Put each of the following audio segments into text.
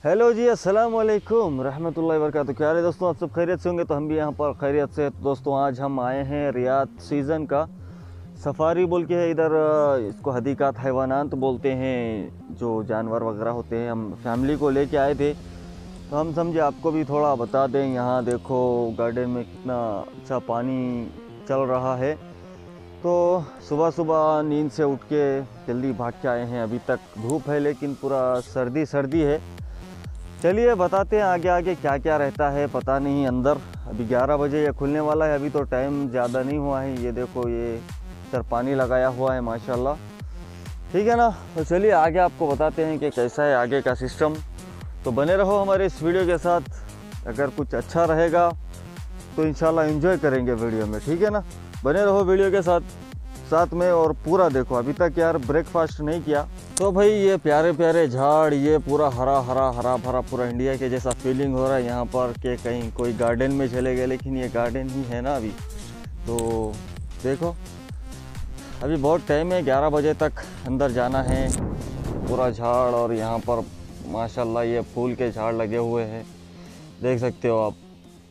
Hello जी, अस्सलाम वालेकुम रहमतुल्लाहि व बरकातुहू। क्या है दोस्तों, आप सब खैरियत से होंगे। तो हम भी यहाँ पर खैरियत से। दोस्तों आज हम आए हैं रियाद सीज़न का सफारी बोल के है इधर। इसको हदीकात हैवानात बोलते हैं, जो जानवर वगैरह होते हैं। हम फैमिली को लेके आए थे, तो हम समझे आपको भी थोड़ा बता दें। यहाँ देखो गार्डन में कितना अच्छा पानी चल रहा है। तो सुबह सुबह नींद से उठ के जल्दी भाग के आए हैं। अभी तक धूप है लेकिन पूरा सर्दी सर्दी है। चलिए बताते हैं आगे आगे क्या क्या रहता है, पता नहीं। अंदर अभी 11 बजे ये खुलने वाला है, अभी तो टाइम ज़्यादा नहीं हुआ है। ये देखो ये सर पानी लगाया हुआ है माशाल्लाह, ठीक है ना। तो चलिए आगे आपको बताते हैं कि कैसा है आगे का सिस्टम। तो बने रहो हमारे इस वीडियो के साथ। अगर कुछ अच्छा रहेगा तो इंशाल्लाह एंजॉय करेंगे वीडियो में, ठीक है ना। बने रहो वीडियो के साथ में और पूरा देखो। अभी तक यार ब्रेकफास्ट नहीं किया। तो भाई ये प्यारे प्यारे झाड़, ये पूरा हरा हरा हरा भरा, पूरा इंडिया के जैसा फीलिंग हो रहा है यहाँ पर कि कहीं कोई गार्डन में चले गए, लेकिन ये गार्डन ही है ना अभी। तो देखो अभी बहुत टाइम है, 11 बजे तक अंदर जाना है। पूरा झाड़ और यहाँ पर माशाल्लाह ये फूल के झाड़ लगे हुए हैं, देख सकते हो आप।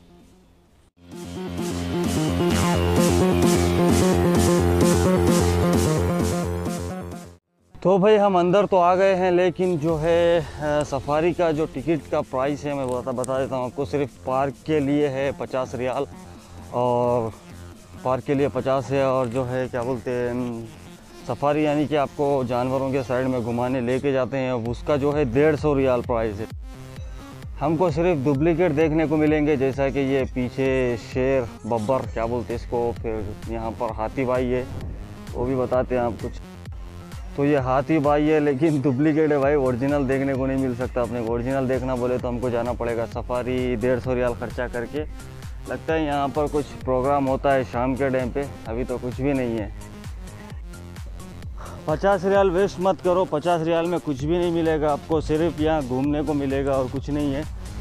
तो भाई हम अंदर तो आ गए हैं, लेकिन जो है सफारी का जो टिकट का प्राइस है मैं बता देता हूँ आपको। सिर्फ पार्क के लिए है 50 रियाल, और पार्क के लिए 50 है। और जो है क्या बोलते हैं सफारी, यानी कि आपको जानवरों के साइड में घुमाने लेके जाते हैं, उसका जो है 150 रियाल प्राइस है। हमको सिर्फ डुप्लीकेट देखने को मिलेंगे, जैसा कि ये पीछे शेर बब्बर क्या बोलते हैं इसको, फिर यहाँ पर हाथी भाई है, वो भी बताते हैं आप कुछ। तो ये हाथी भाई है लेकिन डुप्लीकेट है भाई, ओरिजिनल देखने को नहीं मिल सकता। अपने को ओरिजिनल देखना बोले तो हमको जाना पड़ेगा सफारी। 150 रियाल खर्चा करके। लगता है यहाँ पर कुछ प्रोग्राम होता है शाम के टाइम पे, अभी तो कुछ भी नहीं है। 50 रियाल वेस्ट मत करो, 50 रियाल में कुछ भी नहीं मिलेगा आपको, सिर्फ यहाँ घूमने को मिलेगा और कुछ नहीं है।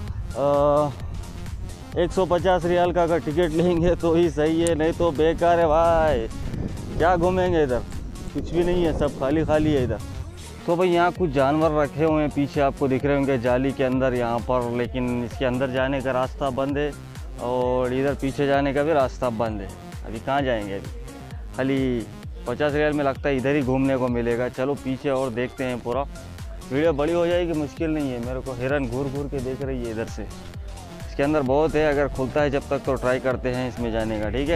150 रियाल का अगर टिकट लेंगे तो ही सही है, नहीं तो बेकार है भाई। क्या घूमेंगे इधर, कुछ भी नहीं है, सब खाली खाली है इधर। तो भाई यहाँ कुछ जानवर रखे हुए हैं, पीछे आपको दिख रहे होंगे जाली के अंदर यहाँ पर, लेकिन इसके अंदर जाने का रास्ता बंद है और इधर पीछे जाने का भी रास्ता बंद है। अभी कहाँ जाएंगे, अभी खाली 50 रियाल में लगता है इधर ही घूमने को मिलेगा। चलो पीछे और देखते हैं पूरा। वीडियो बड़ी हो जाएगी, मुश्किल नहीं है। मेरे को हिरन घूर घूर के देख रही है इधर से। इसके अंदर बहुत है, अगर खुलता है जब तक तो ट्राई करते हैं इसमें जाने का, ठीक है।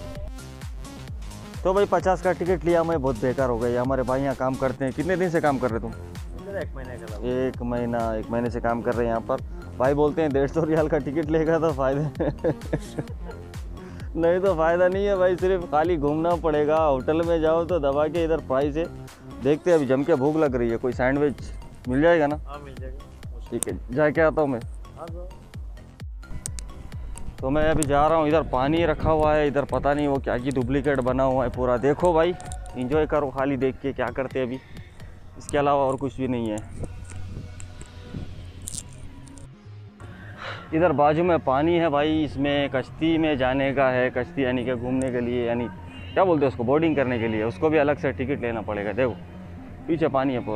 तो भाई 50 का टिकट लिया मैं, बहुत बेकार हो गई। हमारे भाई यहाँ काम करते हैं। कितने दिन से काम कर रहे तुम? 1 महीने का। 1 महीने से काम कर रहे हैं यहाँ पर। भाई बोलते हैं 150 रियाल का टिकट लेगा तो फ़ायदा नहीं तो फ़ायदा नहीं है भाई, सिर्फ खाली घूमना पड़ेगा। होटल में जाओ तो दबा के इधर प्राइस है। देखते हैं, अभी जम के भूख लग रही है, कोई सैंडविच मिल जाएगा ना? हाँ मिल जाएगा, ठीक है, जाके आता हूँ मैं। हाँ। तो मैं अभी जा रहा हूँ। इधर पानी रखा हुआ है, इधर पता नहीं वो क्या की डुप्लीकेट बना हुआ है पूरा। देखो भाई एंजॉय करो खाली देख के, क्या करते हैं अभी, इसके अलावा और कुछ भी नहीं है। इधर बाजू में पानी है भाई, इसमें कश्ती में जाने का है। कश्ती यानी कि घूमने के लिए, यानी क्या बोलते हैं उसको, बोर्डिंग करने के लिए, उसको भी अलग से टिकट लेना पड़ेगा। देखो पीछे पानी है पूरा।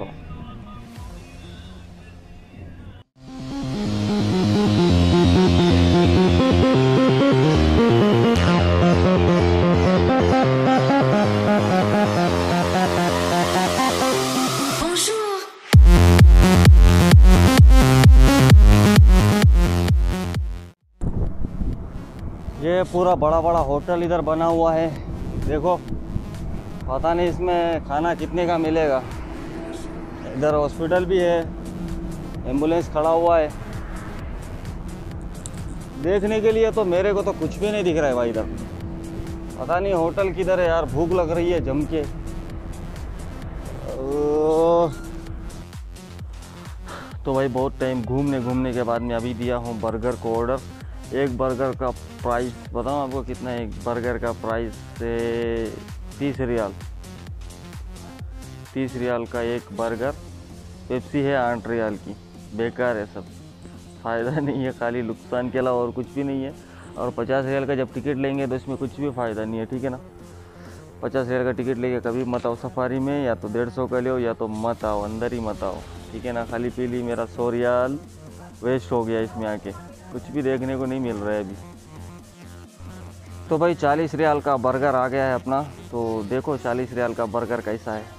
ये पूरा बड़ा बड़ा होटल इधर बना हुआ है, देखो। पता नहीं इसमें खाना कितने का मिलेगा। इधर हॉस्पिटल भी है, एम्बुलेंस खड़ा हुआ है। देखने के लिए तो मेरे को तो कुछ भी नहीं दिख रहा है भाई इधर। पता नहीं होटल किधर है यार, भूख लग रही है जम के। तो भाई बहुत टाइम घूमने के बाद में अभी दिया हूँ बर्गर को ऑर्डर। एक बर्गर का प्राइस बताऊँ आपको कितना है? एक बर्गर का प्राइस से 30 रियाल। 30 रियाल का एक बर्गर। पेप्सी है 8 रियाल की। बेकार है सब, फ़ायदा नहीं है, खाली नुकसान के अलावा और कुछ भी नहीं है। और 50 रियाल का जब टिकट लेंगे तो इसमें कुछ भी फ़ायदा नहीं है, ठीक है ना। 50 रियाल का टिकट लेके कभी मत आओ सफारी में, या तो 150 का लो या तो मत आओ, अंदर ही मत आओ, ठीक है ना। खाली पीली मेरा 100 रियाल वेस्ट हो गया इसमें आके, कुछ भी देखने को नहीं मिल रहा है अभी। तो भाई 40 रियाल का बर्गर आ गया है अपना, तो देखो 40 रियाल का बर्गर कैसा है।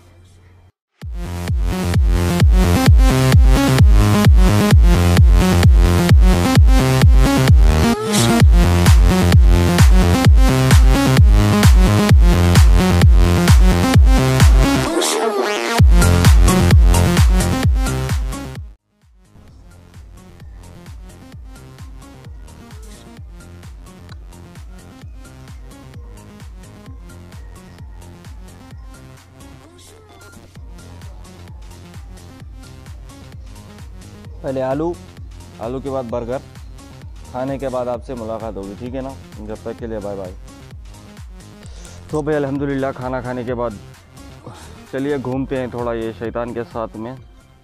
पहले आलू के बाद बर्गर, खाने के बाद आपसे मुलाकात होगी, ठीक है ना। जब तक के लिए बाय बाय। तो भाई अल्हम्दुलिल्लाह खाना खाने के बाद चलिए घूमते हैं थोड़ा ये शैतान के साथ में।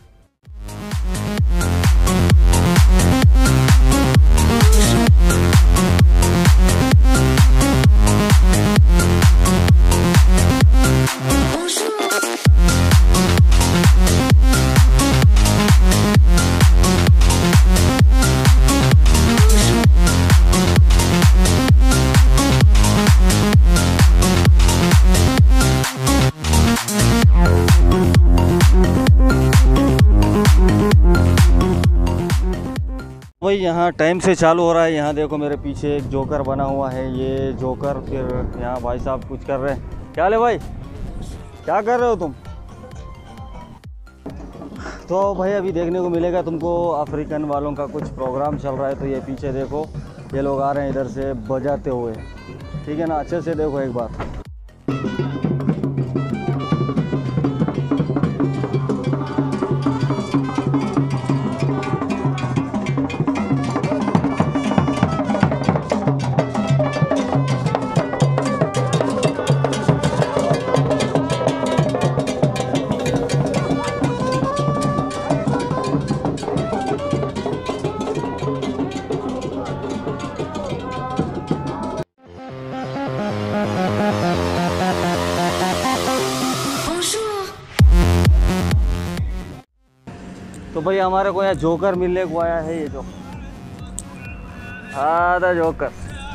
भाई यहाँ टाइम से चालू हो रहा है। यहाँ देखो मेरे पीछे एक जोकर बना हुआ है, ये जोकर। फिर यहाँ भाई साहब कुछ कर रहे हैं। क्या ले भाई, क्या कर रहे हो तुम? तो भाई अभी देखने को मिलेगा तुमको अफ्रीकन वालों का कुछ प्रोग्राम चल रहा है। तो ये पीछे देखो, ये लोग आ रहे हैं इधर से बजाते हुए, ठीक है ना। अच्छे से देखो एक बार। तो भाई हमारे को यहाँ जोकर मिलने को आया है, ये जो आधा जोकर,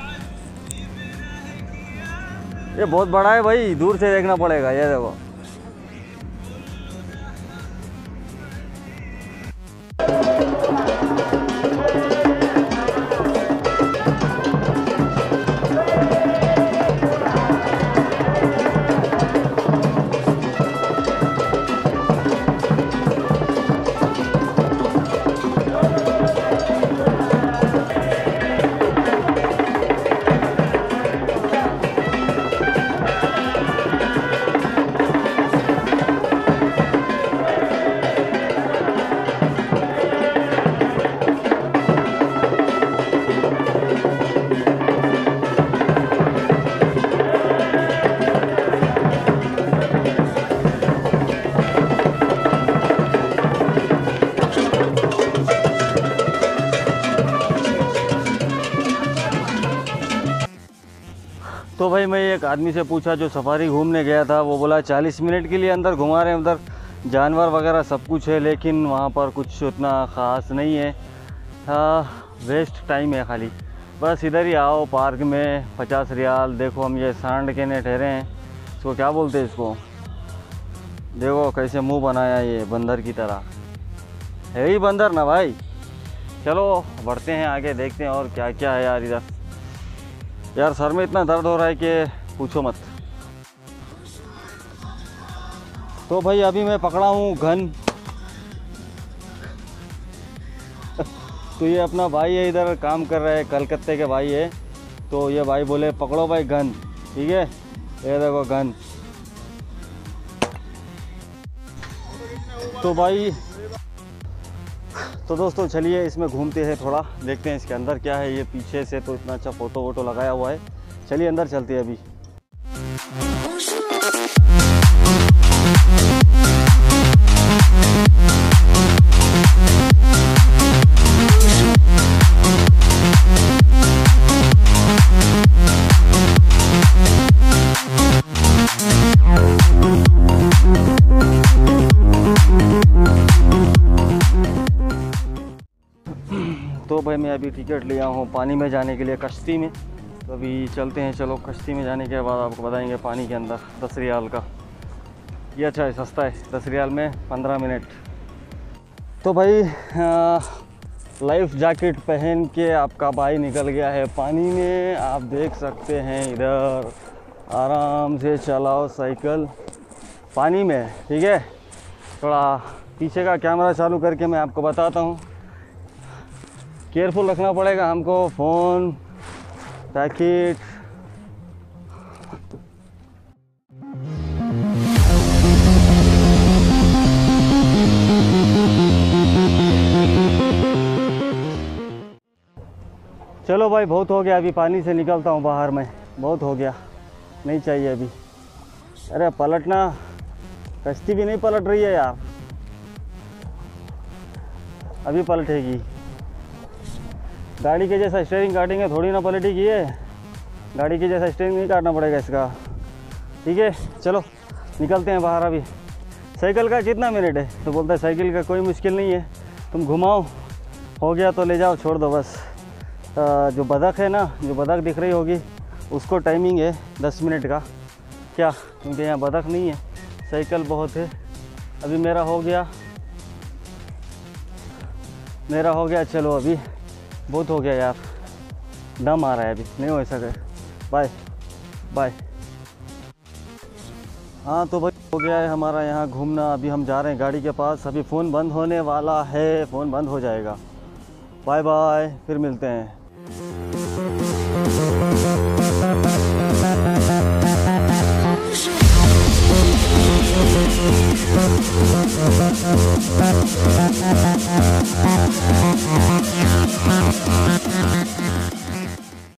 ये बहुत बड़ा है भाई, दूर से देखना पड़ेगा। ये देखो तो भाई मैं एक आदमी से पूछा जो सफारी घूमने गया था, वो बोला 40 मिनट के लिए अंदर घुमा रहे हैं, उधर जानवर वगैरह सब कुछ है, लेकिन वहाँ पर कुछ उतना ख़ास नहीं है। वेस्ट टाइम है खाली। बस इधर ही आओ पार्क में, 50 रियाल। देखो हम ये सांड के ने ठहरे हैं, इसको क्या बोलते हैं इसको, देखो कैसे मुंह बनाया ये बंदर की तरह, है ही बंदर ना भाई। चलो बढ़ते हैं आगे, देखते हैं और क्या क्या है यार इधर। यार सर में इतना दर्द हो रहा है कि पूछो मत। तो भाई अभी मैं पकड़ा हूँ गन। तो ये अपना भाई है, इधर काम कर रहा है, कलकत्ते के भाई है। तो ये भाई बोले पकड़ो भाई गन, ठीक है। ये देखो गन। तो भाई तो दोस्तों चलिए इसमें घूमते हैं, थोड़ा देखते हैं इसके अंदर क्या है। ये पीछे से तो इतना अच्छा फ़ोटो वोटो लगाया हुआ है। चलिए अंदर चलते हैं अभी। मैं अभी टिकट लिया हूँ पानी में जाने के लिए, कश्ती में। तो अभी चलते हैं, चलो कश्ती में जाने के बाद आपको बताएंगे पानी के अंदर 10 रियाल का। ये अच्छा है, सस्ता है, 10 रियाल में 15 मिनट। तो भाई लाइफ जैकेट पहन के आपका भाई निकल गया है पानी में। आप देख सकते हैं इधर आराम से चलाओ साइकिल पानी में, ठीक है। थोड़ा पीछे का कैमरा चालू करके मैं आपको बताता हूँ। केयरफुल रखना पड़ेगा हमको, फ़ोन, पैकेट। चलो भाई बहुत हो गया, अभी पानी से निकलता हूँ बाहर में, बहुत हो गया, नहीं चाहिए अभी। अरे पलटना, कश्ती भी नहीं पलट रही है यार, अभी पलटेगी। गाड़ी के जैसा स्टीयरिंग काटेंगे थोड़ी ना पलटेगी ये, गाड़ी के जैसा स्टीयरिंग नहीं काटना पड़ेगा इसका, ठीक है। चलो निकलते हैं बाहर अभी। साइकिल का कितना मिनट है? तो बोलता है साइकिल का कोई मुश्किल नहीं है, तुम घुमाओ, हो गया तो ले जाओ, छोड़ दो बस। जो बतख है ना, जो बतख दिख रही होगी उसको टाइमिंग है 10 मिनट का, क्या, क्योंकि यहाँ बतख नहीं है, साइकिल बहुत है। अभी मेरा हो गया, चलो अभी बहुत हो गया यार, दम आ रहा है, अभी नहीं हो सके। Bye bye. हाँ तो भाई हो गया है हमारा यहाँ घूमना, अभी हम जा रहे हैं गाड़ी के पास। अभी फ़ोन बंद होने वाला है, फ़ोन बंद हो जाएगा। बाय बाय, फिर मिलते हैं।